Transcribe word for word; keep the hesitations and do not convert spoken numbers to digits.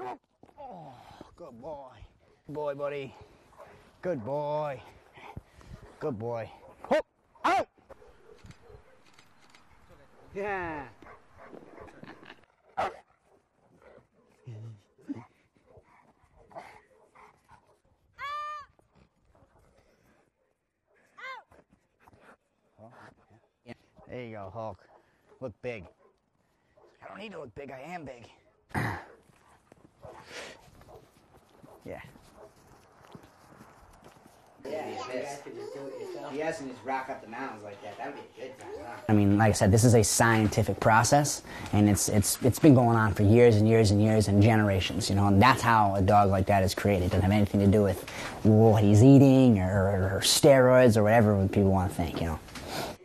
Oh, good boy. Good boy, buddy. Good boy. Good boy. Hop! Out! Yeah. There you go, Hulk. Look big. I don't need to look big, I am big. Yeah. Yeah, you guys could just do it yourself. You guys can just rock up the mountains like that. That would be a good time, huh? I mean, like I said, this is a scientific process, and it's it's it's been going on for years and years and years and generations, you know, and that's how a dog like that is created. It doesn't have anything to do with what he's eating or, or steroids or whatever people want to think, you know.